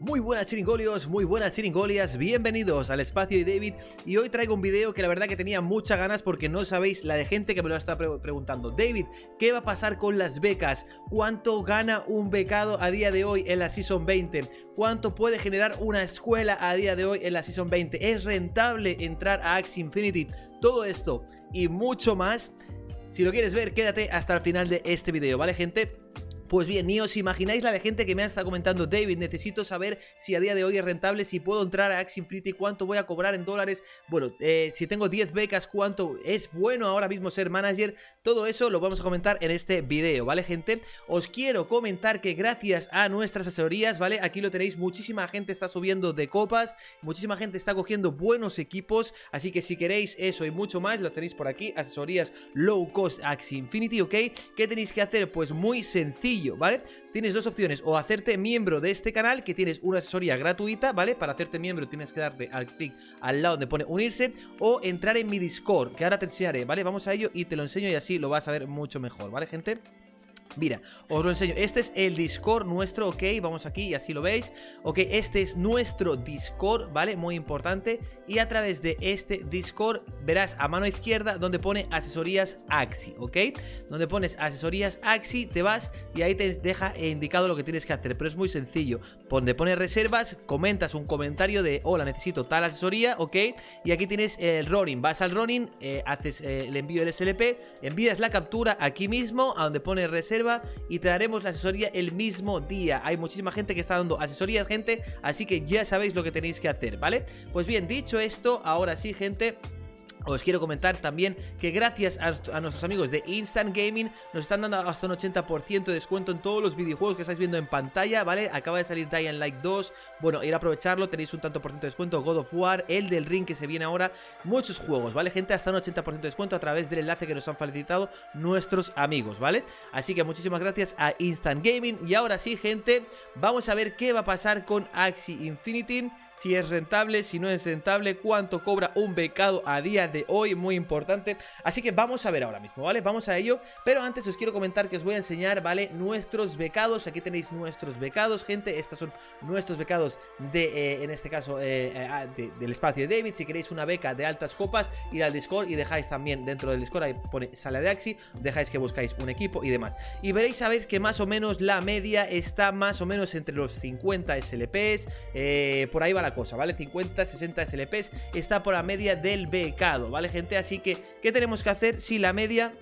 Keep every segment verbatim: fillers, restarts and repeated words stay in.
Muy buenas chiringolios, muy buenas chiringolias, bienvenidos al espacio de David. Y hoy traigo un video que la verdad que tenía muchas ganas porque no sabéis la de gente que me lo está pre preguntando. David, ¿qué va a pasar con las becas? ¿Cuánto gana un becado a día de hoy en la Season veinte? ¿Cuánto puede generar una escuela a día de hoy en la Season veinte? ¿Es rentable entrar a Axie Infinity? Todo esto y mucho más. Si lo quieres ver, quédate hasta el final de este video, ¿vale, gente? Pues bien, ni os imagináis la de gente que me ha estado comentando: David, necesito saber si a día de hoy es rentable, si puedo entrar a Axie Infinity, cuánto voy a cobrar en dólares. Bueno, eh, si tengo diez becas, cuánto es bueno ahora mismo ser manager. Todo eso lo vamos a comentar en este video, ¿vale, gente? Os quiero comentar que gracias a nuestras asesorías, ¿vale? Aquí lo tenéis, muchísima gente está subiendo de copas, muchísima gente está cogiendo buenos equipos. Así que si queréis eso y mucho más, lo tenéis por aquí, asesorías low cost Axie Infinity, ¿ok? ¿Qué tenéis que hacer? Pues muy sencillo, ¿vale? Tienes dos opciones: o hacerte miembro de este canal, que tienes una asesoría gratuita, ¿vale? Para hacerte miembro tienes que darle al clic al lado donde pone unirse, o entrar en mi Discord, que ahora te enseñaré, ¿vale? Vamos a ello y te lo enseño y así lo vas a ver mucho mejor, ¿vale, gente? Mira, os lo enseño. Este es el Discord nuestro, ok, vamos aquí y así lo veis. Ok, este es nuestro Discord, ¿vale? Muy importante. Y a través de este Discord verás a mano izquierda donde pone asesorías Axie, ok. Donde pones asesorías Axie, te vas y ahí te deja indicado lo que tienes que hacer. Pero es muy sencillo. Donde pones reservas, comentas un comentario de: hola, necesito tal asesoría, ok. Y aquí tienes el running, vas al running, eh, haces eh, el envío del S L P, envías la captura aquí mismo a donde pone reserva y te daremos la asesoría el mismo día. Hay muchísima gente que está dando asesorías, gente, así que ya sabéis lo que tenéis que hacer, ¿vale? Pues bien, dicho esto, ahora sí, gente, os quiero comentar también que gracias a, a nuestros amigos de Instant Gaming nos están dando hasta un ochenta por ciento de descuento en todos los videojuegos que estáis viendo en pantalla, ¿vale? Acaba de salir Dying Light dos, bueno, ir a aprovecharlo, tenéis un tanto por ciento de descuento. God of War, el del Ring que se viene ahora, muchos juegos, ¿vale, gente? Hasta un ochenta por ciento de descuento a través del enlace que nos han facilitado nuestros amigos, ¿vale? Así que muchísimas gracias a Instant Gaming. Y ahora sí, gente, vamos a ver qué va a pasar con Axie Infinity. Si es rentable, si no es rentable, cuánto cobra un becado a día de hoy, muy importante. Así que vamos a ver ahora mismo, ¿vale? Vamos a ello, pero antes os quiero comentar que os voy a enseñar, ¿vale? Nuestros becados, aquí tenéis nuestros becados, gente. Estos son nuestros becados de, eh, en este caso, eh, eh, de, del espacio de David. Si queréis una beca de altas copas, ir al Discord y dejáis también dentro del Discord, ahí pone sala de Axie, dejáis que buscáis un equipo y demás. Y veréis, sabéis que más o menos la media está más o menos entre los cincuenta S L Ps, eh, por ahí va la cosa, ¿vale? cincuenta, sesenta S L Ps está por la media del becado, ¿vale, gente? Así que, ¿qué tenemos que hacer si la media...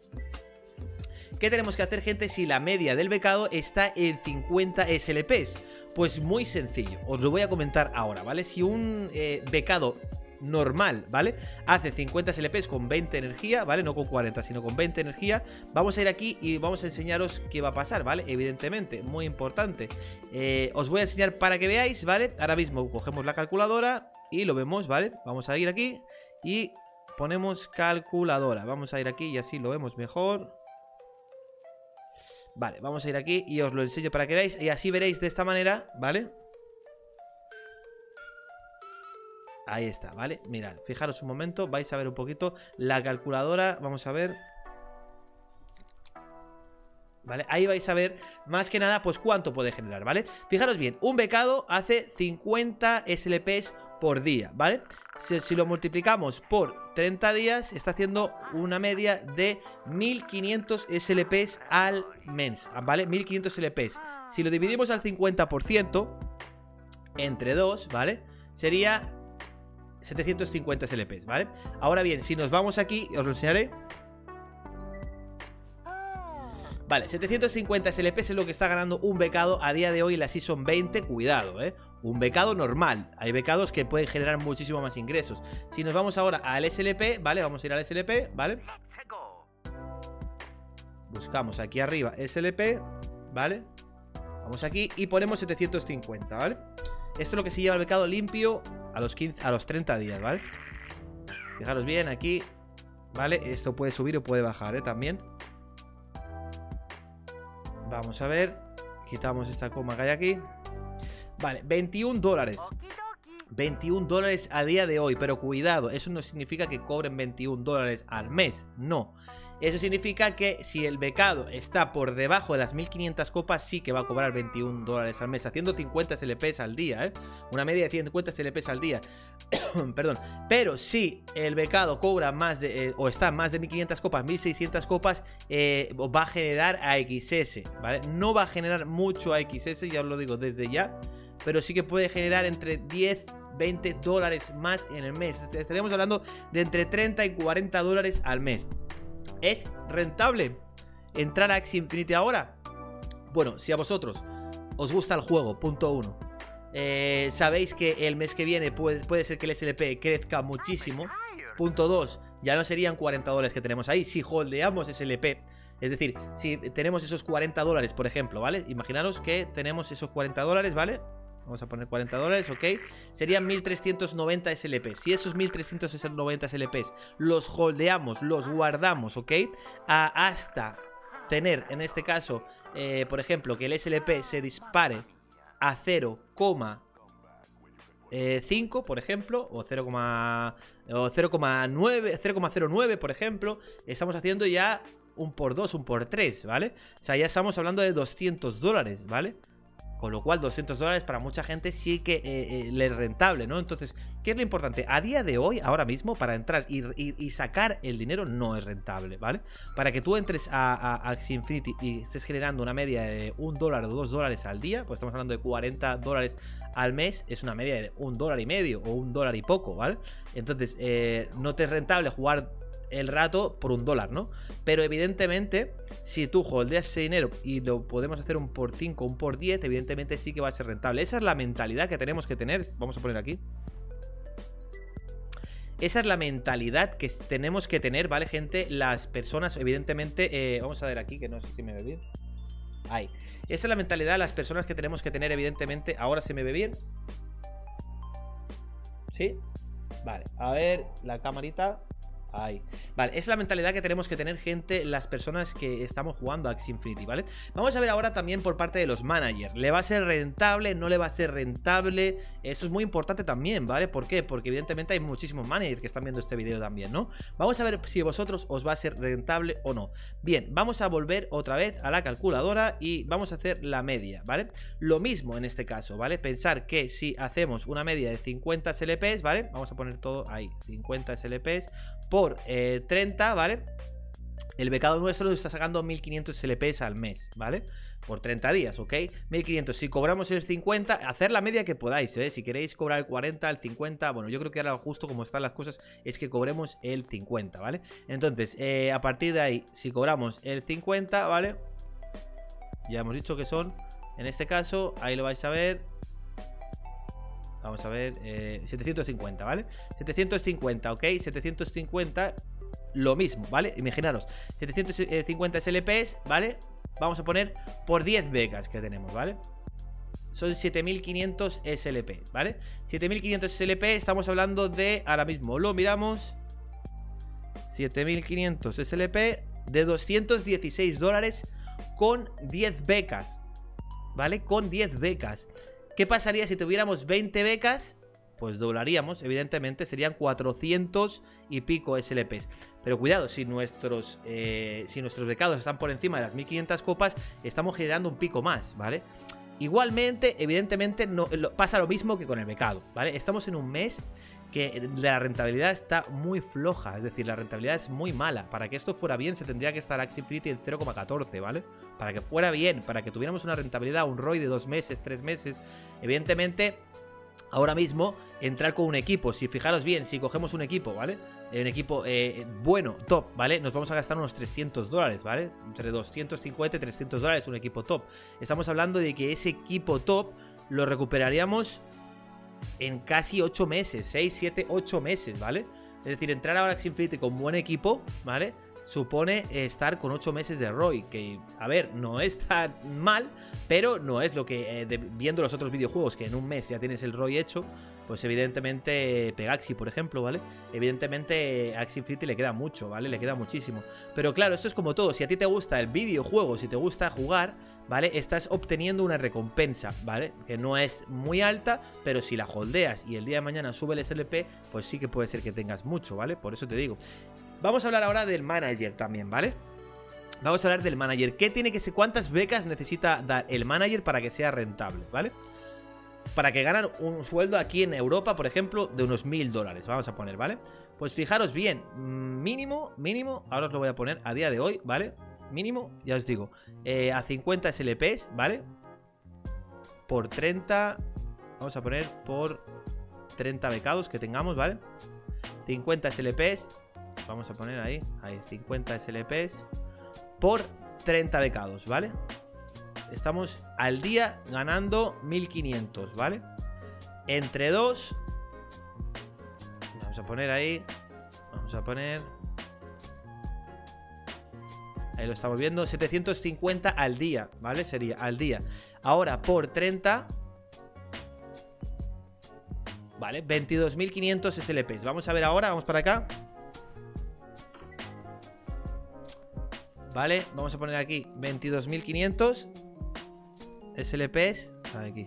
¿Qué tenemos que hacer, gente, si la media del becado está en cincuenta S L Ps? Pues muy sencillo, os lo voy a comentar ahora, ¿vale? Si un eh, becado normal, ¿vale? Hace cincuenta S L Ps con veinte energía, ¿vale? No con cuarenta, sino con veinte energía. Vamos a ir aquí y vamos a enseñaros qué va a pasar, ¿vale? Evidentemente, muy importante. Eh, os voy a enseñar para que veáis, ¿vale? Ahora mismo cogemos la calculadora y lo vemos, ¿vale? Vamos a ir aquí y ponemos calculadora. Vamos a ir aquí y así lo vemos mejor. Vale, vamos a ir aquí y os lo enseño para que veáis. Y así veréis de esta manera, ¿vale? Ahí está, ¿vale? Mirad, fijaros un momento, vais a ver un poquito la calculadora, vamos a ver. ¿Vale? Ahí vais a ver, más que nada, pues cuánto puede generar, ¿vale? Fijaros bien, un becado hace cincuenta S L Ps por día, ¿vale? Si, si lo multiplicamos por treinta días, está haciendo una media de mil quinientos S L Ps al mes, ¿vale? mil quinientos S L Ps. Si lo dividimos al cincuenta por ciento entre dos, ¿vale? Sería setecientos cincuenta S L Ps, ¿vale? Ahora bien, si nos vamos aquí, os lo enseñaré. Vale, setecientos cincuenta S L Ps es lo que está ganando un becado a día de hoy en la Season veinte. Cuidado, ¿eh? Un becado normal. Hay becados que pueden generar muchísimo más ingresos. Si nos vamos ahora al S L P, ¿vale? Vamos a ir al S L P, ¿vale? Buscamos aquí arriba S L P, ¿vale? Vamos aquí y ponemos setecientos cincuenta, ¿vale? Esto es lo que se lleva el becado limpio a los, quince, a los treinta días, ¿vale? Fijaros bien aquí, ¿vale? Esto puede subir o puede bajar, ¿eh? También. Vamos a ver. Quitamos esta coma que hay aquí. Vale, veintiún dólares. veintiún dólares a día de hoy. Pero cuidado, eso no significa que cobren veintiún dólares al mes. No. Eso significa que si el becado está por debajo de las mil quinientas copas, sí que va a cobrar veintiún dólares al mes, haciendo cincuenta S L Ps al día, ¿eh? Una media de cincuenta S L Ps al día. Perdón. Pero si el becado cobra más de, eh, o está más de mil quinientas copas, mil seiscientas copas, eh, va a generar A X S, ¿vale? No va a generar mucho A X S, ya os lo digo desde ya, pero sí que puede generar entre diez, veinte dólares más en el mes. Estaríamos hablando de entre treinta y cuarenta dólares al mes. ¿Es rentable entrar a Axie Infinity ahora? Bueno, si a vosotros os gusta el juego, punto uno, eh, sabéis que el mes que viene puede, puede ser que el S L P crezca muchísimo. Punto dos, ya no serían cuarenta dólares que tenemos ahí si holdeamos S L P. Es decir, si tenemos esos cuarenta dólares, por ejemplo, ¿vale? Imaginaros que tenemos esos cuarenta dólares, ¿vale? Vamos a poner cuarenta dólares, ok. Serían mil trescientos noventa S L Ps. Si esos mil trescientos noventa S L Ps los holdeamos, los guardamos, ok, a hasta tener, en este caso, eh, por ejemplo, que el S L P se dispare a cero coma cinco, por ejemplo, o cero coma nueve, cero coma cero nueve, por ejemplo, estamos haciendo ya un por dos, un por tres, ¿vale? O sea, ya estamos hablando de doscientos dólares, ¿vale? Con lo cual doscientos dólares para mucha gente sí que eh, eh, le es rentable, ¿no? Entonces, ¿qué es lo importante? A día de hoy, ahora mismo, para entrar y, y, y sacar el dinero no es rentable, ¿vale? Para que tú entres a, a, a Axie Infinity y estés generando una media de un dólar o dos dólares al día, pues estamos hablando de cuarenta dólares al mes, es una media de un dólar y medio o un dólar y poco, ¿vale? Entonces, eh, no te es rentable jugar el rato por un dólar, ¿no? Pero evidentemente, si tú holdeas ese dinero y lo podemos hacer un por cinco, un por diez, evidentemente sí que va a ser rentable. Esa es la mentalidad que tenemos que tener. Vamos a poner aquí. Esa es la mentalidad que tenemos que tener, ¿vale, gente? Las personas, evidentemente, eh, vamos a ver aquí, que no sé si me ve bien. Ahí. Esa es la mentalidad de las personas que tenemos que tener, evidentemente. Ahora se me ve bien. ¿Sí? Vale, a ver, la camarita. Ahí. Vale, es la mentalidad que tenemos que tener, gente, las personas que estamos jugando a Axie Infinity, ¿vale? Vamos a ver ahora también por parte de los managers. ¿Le va a ser rentable? ¿No le va a ser rentable? Eso es muy importante también, ¿vale? ¿Por qué? Porque evidentemente hay muchísimos managers que están viendo este video también, ¿no? Vamos a ver si a vosotros os va a ser rentable o no. Bien, vamos a volver otra vez a la calculadora y vamos a hacer la media, ¿vale? Lo mismo en este caso, ¿vale? Pensar que si hacemos una media de cincuenta S L Ps, ¿vale? Vamos a poner todo ahí, cincuenta S L Ps por eh, treinta, ¿vale? El becado nuestro nos está sacando mil quinientos S L Ps al mes, ¿vale? Por treinta días, ¿ok? mil quinientos. Si cobramos el cincuenta, hacer la media que podáis, ¿eh? Si queréis cobrar el cuarenta, el cincuenta, bueno, yo creo que ahora justo como están las cosas es que cobremos el cincuenta, ¿vale? Entonces, eh, a partir de ahí, si cobramos el cincuenta, ¿vale? Ya hemos dicho que son, en este caso, ahí lo vais a ver. Vamos a ver, eh, setecientos cincuenta, ¿vale? setecientos cincuenta, ¿ok? setecientos cincuenta, lo mismo, ¿vale? Imaginaros, setecientos cincuenta S L Ps, ¿vale? Vamos a poner por diez becas que tenemos, ¿vale? Son siete mil quinientos S L P, ¿vale? siete mil quinientos S L P, estamos hablando de, ahora mismo lo miramos, siete mil quinientos S L P de doscientos dieciséis dólares con diez becas, ¿vale? Con diez becas. ¿Qué pasaría si tuviéramos veinte becas? Pues doblaríamos, evidentemente, serían cuatrocientos y pico S L Ps. Pero cuidado, si nuestros, eh, si nuestros becados están por encima de las mil quinientas copas, estamos generando un pico más, ¿vale? Igualmente, evidentemente, no, lo, pasa lo mismo que con el becado, ¿vale? Estamos en un mes que la rentabilidad está muy floja, es decir, la rentabilidad es muy mala. Para que esto fuera bien se tendría que estar Axie Infinity en cero coma catorce, ¿vale? Para que fuera bien, para que tuviéramos una rentabilidad, un R O I de dos meses, tres meses, evidentemente, ahora mismo, entrar con un equipo, si fijaros bien, si cogemos un equipo, ¿vale? Un equipo eh, bueno, top, ¿vale? Nos vamos a gastar unos trescientos dólares, ¿vale? Entre doscientos cincuenta y trescientos dólares un equipo top. Estamos hablando de que ese equipo top lo recuperaríamos en casi ocho meses, seis, siete, ocho meses, ¿vale? Es decir, entrar ahora a Axie Infinity con buen equipo, ¿vale? Supone estar con ocho meses de R O I, que, a ver, no es tan mal, pero no es lo que, eh, de, viendo los otros videojuegos, que en un mes ya tienes el R O I hecho, pues evidentemente, Pegaxi, por ejemplo, ¿vale? Evidentemente, a Axie Infinity le queda mucho, ¿vale? Le queda muchísimo. Pero claro, esto es como todo, si a ti te gusta el videojuego, si te gusta jugar, ¿vale? Estás obteniendo una recompensa, ¿vale? Que no es muy alta, pero si la holdeas y el día de mañana sube el S L P, pues sí que puede ser que tengas mucho, ¿vale? Por eso te digo. Vamos a hablar ahora del manager también, ¿vale? Vamos a hablar del manager. ¿Qué tiene que ser? ¿Cuántas becas necesita dar el manager para que sea rentable, ¿vale? Para que ganen un sueldo aquí en Europa, por ejemplo, de unos mil dólares. Vamos a poner, ¿vale? Pues fijaros bien, mínimo, mínimo, ahora os lo voy a poner a día de hoy, ¿vale? Mínimo, ya os digo, eh, a cincuenta S L Ps, ¿vale? Por treinta, vamos a poner por treinta becados que tengamos, ¿vale? cincuenta S L Ps, vamos a poner ahí, ahí, cincuenta S L Ps por treinta becados, ¿vale? Estamos al día ganando mil quinientos, ¿vale? Entre dos, vamos a poner ahí, vamos a poner, ahí lo estamos viendo, setecientos cincuenta al día, ¿vale? Sería al día. Ahora por treinta, ¿vale? veintidós mil quinientos S L Ps. Vamos a ver ahora, vamos para acá. Vale, vamos a poner aquí veintidós mil quinientos S L Ps. Aquí.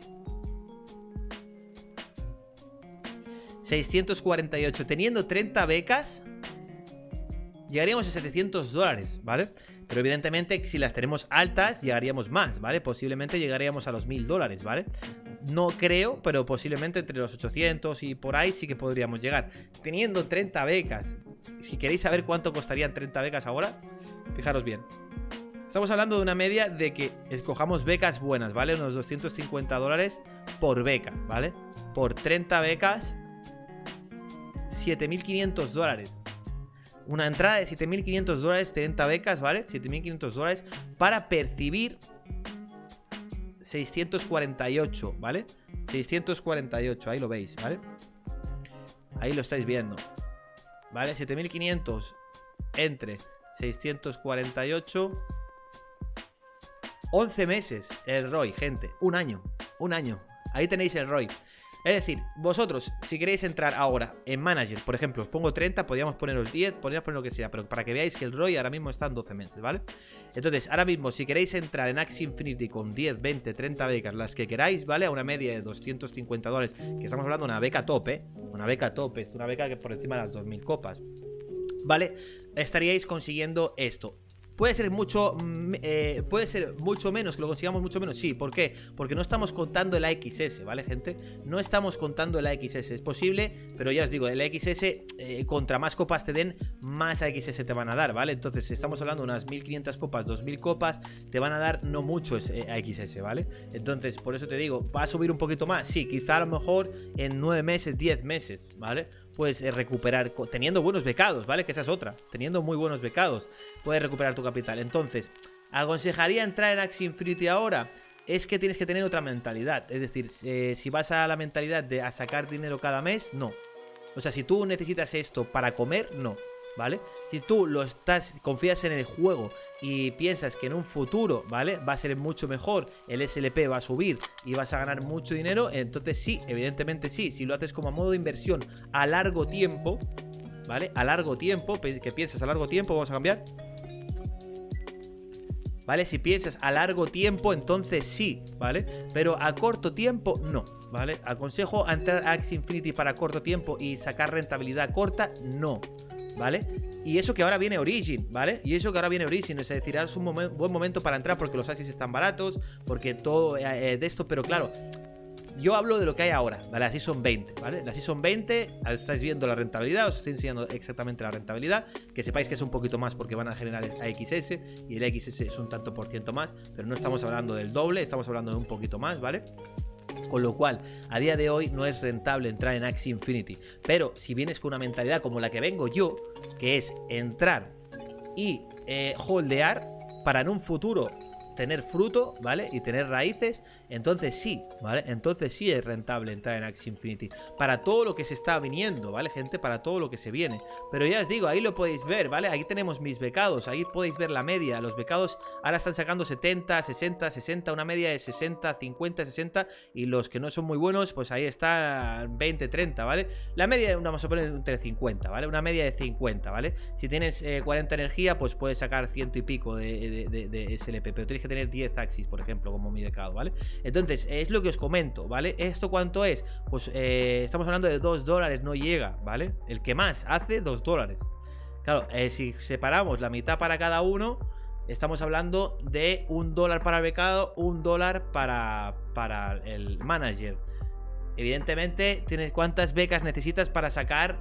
seiscientos cuarenta y ocho. Teniendo treinta becas, llegaríamos a setecientos dólares, ¿vale? Pero evidentemente si las tenemos altas, llegaríamos más, ¿vale? Posiblemente llegaríamos a los mil dólares, ¿vale? No creo, pero posiblemente entre los ochocientos y por ahí sí que podríamos llegar. Teniendo treinta becas. Si queréis saber cuánto costarían treinta becas ahora, fijaros bien. Estamos hablando de una media de que escojamos becas buenas, ¿vale? Unos doscientos cincuenta dólares por beca, ¿vale? Por treinta becas, siete mil quinientos dólares. Una entrada de siete mil quinientos dólares, treinta becas, ¿vale? siete mil quinientos dólares para percibir seiscientos cuarenta y ocho, ¿vale? seiscientos cuarenta y ocho, ahí lo veis, ¿vale? Ahí lo estáis viendo, ¿vale? siete mil quinientos entre seiscientos cuarenta y ocho, once meses el R O I, gente, un año, un año, ahí tenéis el R O I. Es decir, vosotros, si queréis entrar ahora en Manager, por ejemplo, os pongo treinta, podríamos poneros diez, podríamos poner lo que sea, pero para que veáis que el R O I ahora mismo está en doce meses, ¿vale? Entonces, ahora mismo, si queréis entrar en Axie Infinity con diez, veinte, treinta becas, las que queráis, ¿vale? A una media de doscientos cincuenta dólares, que estamos hablando de una beca top, ¿eh? Una beca top, es una beca que por encima de las dos mil copas, ¿vale? Estaríais consiguiendo esto. Puede ser mucho eh, puede ser mucho menos, que lo consigamos mucho menos. Sí, ¿por qué? Porque no estamos contando el A X S, ¿vale, gente? No estamos contando el A X S. Es posible, pero ya os digo, el A X S, eh, contra más copas te den, más A X S te van a dar, ¿vale? Entonces, si estamos hablando de unas mil quinientas copas, dos mil copas, te van a dar no mucho ese A X S, ¿vale? Entonces, por eso te digo, ¿va a subir un poquito más? Sí, quizá a lo mejor en nueve meses, diez meses, ¿vale? Puedes eh, recuperar, teniendo buenos becados, ¿vale? Que esa es otra, teniendo muy buenos becados, puedes recuperar tu capital. Entonces, ¿aconsejaría entrar en Axie Infinity ahora? Es que tienes que tener otra mentalidad. Es decir, eh, si vas a la mentalidad de a sacar dinero cada mes, no. O sea, si tú necesitas esto para comer, no, ¿vale? Si tú lo estás, confías en el juego y piensas que en un futuro, ¿vale? Va a ser mucho mejor, el S L P va a subir y vas a ganar mucho dinero, entonces sí, evidentemente sí. Si lo haces como a modo de inversión a largo tiempo, ¿vale? A largo tiempo, que piensas a largo tiempo, vamos a cambiar, ¿vale? Si piensas a largo tiempo, entonces sí, ¿vale? Pero a corto tiempo, no, ¿vale? Aconsejo a entrar a Axie Infinity para corto tiempo y sacar rentabilidad corta, no, ¿vale? Y eso que ahora viene Origin, ¿vale? Y eso que ahora viene Origin, es decir, es un momen- buen momento para entrar porque los Axies están baratos, porque todo eh, de esto, pero claro, yo hablo de lo que hay ahora, ¿vale? La Season veinte, ¿vale? La Season veinte, estáis viendo la rentabilidad, os estoy enseñando exactamente la rentabilidad, que sepáis que es un poquito más porque van a generar A X S, y el A X S es un tanto por ciento más, pero no estamos hablando del doble, estamos hablando de un poquito más, ¿vale? Con lo cual, a día de hoy no es rentable entrar en Axie Infinity. Pero si vienes con una mentalidad como la que vengo yo, que es entrar y eh, holdear para en un futuro tener fruto, ¿vale? Y tener raíces, entonces sí, ¿vale? Entonces sí es rentable entrar en Axie Infinity para todo lo que se está viniendo, ¿vale, gente? Para todo lo que se viene. Pero ya os digo, ahí lo podéis ver, ¿vale? Aquí tenemos mis becados, ahí podéis ver la media. Los becados ahora están sacando setenta, sesenta, sesenta, una media de sesenta, cincuenta, sesenta, y los que no son muy buenos, pues ahí está veinte, treinta, ¿vale? La media, vamos a poner entre cincuenta, ¿vale? Una media de cincuenta, ¿vale? Si tienes eh, cuarenta energía, pues puedes sacar ciento y pico de, de, de, de S L P, pero tenéis que tener diez Axies, por ejemplo, como mi becado, ¿vale? Entonces, es lo que os comento, ¿vale? ¿Esto cuánto es? Pues eh, estamos hablando de dos dólares, no llega, ¿vale? El que más hace dos dólares. Claro, eh, si separamos la mitad para cada uno, estamos hablando de un dólar para el becado, un dólar para, para el manager. Evidentemente, tienes cuántas becas necesitas para sacar,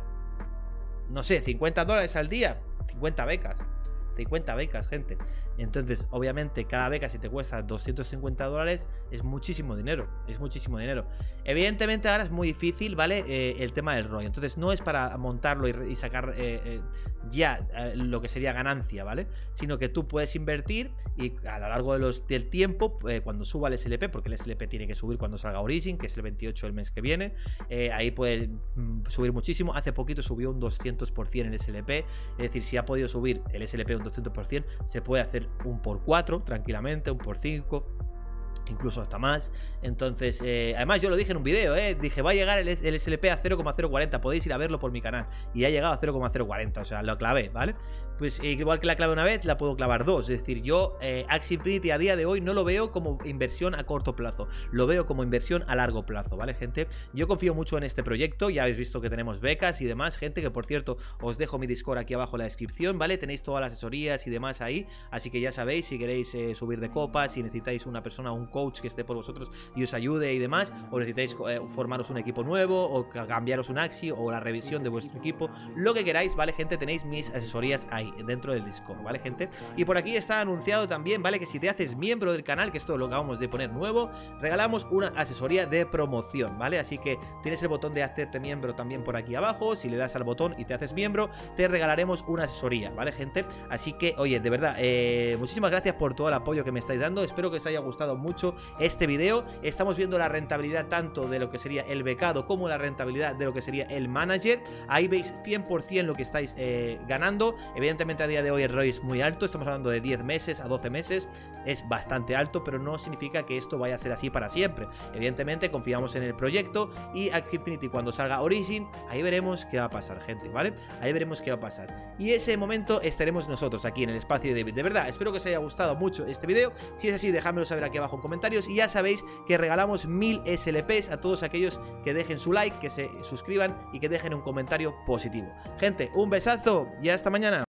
no sé, cincuenta dólares al día. cincuenta becas. cincuenta becas, gente. Entonces, obviamente, cada beca, si te cuesta doscientos cincuenta dólares, es muchísimo dinero. Es muchísimo dinero. Evidentemente, ahora es muy difícil, ¿vale? Eh, el tema del R O I. Entonces, no es para montarlo y, y sacar eh, eh, ya eh, lo que sería ganancia, ¿vale? Sino que tú puedes invertir y a lo largo de los, del tiempo, eh, cuando suba el S L P, porque el S L P tiene que subir cuando salga Origin, que es el veintiocho del mes que viene, eh, ahí puede mm, subir muchísimo. Hace poquito subió un doscientos por ciento el S L P. Es decir, si ha podido subir el S L P un doscientos por ciento, se puede hacer un por cuatro tranquilamente, un por cinco, incluso hasta más. Entonces, eh, además yo lo dije en un video, eh, dije, va a llegar el, el S L P a cero coma cero cuarenta, podéis ir a verlo por mi canal, y ha llegado a cero coma cero cuarenta, o sea, lo clavé, ¿vale? Pues eh, igual que la clave una vez, la puedo clavar dos. Es decir, yo eh, Axie Infinity a día de hoy no lo veo como inversión a corto plazo, lo veo como inversión a largo plazo, ¿vale, gente? Yo confío mucho en este proyecto, ya habéis visto que tenemos becas y demás, gente, que por cierto, os dejo mi Discord aquí abajo en la descripción, ¿vale? Tenéis todas las asesorías y demás ahí, así que ya sabéis, si queréis eh, subir de copas, si necesitáis una persona, un coach que esté por vosotros y os ayude y demás, o necesitáis eh, formaros un equipo nuevo, o cambiaros un Axie, o la revisión de vuestro equipo, lo que queráis, ¿vale, gente? Tenéis mis asesorías ahí, dentro del Discord, ¿vale, gente? Y por aquí está anunciado también, ¿vale? Que si te haces miembro del canal, que esto lo acabamos de poner nuevo, regalamos una asesoría de promoción, ¿vale? Así que tienes el botón de hacerte miembro también por aquí abajo. Si le das al botón y te haces miembro, te regalaremos una asesoría, ¿vale, gente? Así que, oye, de verdad, eh, muchísimas gracias por todo el apoyo que me estáis dando. Espero que os haya gustado mucho este video. Estamos viendo la rentabilidad tanto de lo que sería el becado como la rentabilidad de lo que sería el manager. Ahí veis cien por cien lo que estáis eh, ganando. Evidentemente a día de hoy el R O I es muy alto, estamos hablando de diez meses a doce meses, es bastante alto, pero no significa que esto vaya a ser así para siempre. Evidentemente confiamos en el proyecto y Axie Infinity cuando salga Origin, ahí veremos qué va a pasar, gente, ¿vale? Ahí veremos qué va a pasar. Y ese momento estaremos nosotros aquí en el espacio de David. De verdad, espero que os haya gustado mucho este video. Si es así, dejádmelo saber aquí abajo en comentarios. Y ya sabéis que regalamos mil S L Ps a todos aquellos que dejen su like, que se suscriban y que dejen un comentario positivo. Gente, un besazo y hasta mañana.